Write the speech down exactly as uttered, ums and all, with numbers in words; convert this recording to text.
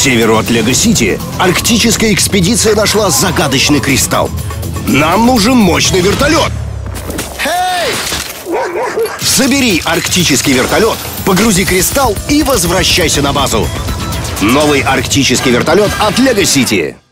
северу от Лего-Сити арктическая экспедиция нашла загадочный кристалл. Нам нужен мощный вертолет. Эй! Забери арктический вертолет, погрузи кристалл и возвращайся на базу. Новый арктический вертолет от Лего-Сити.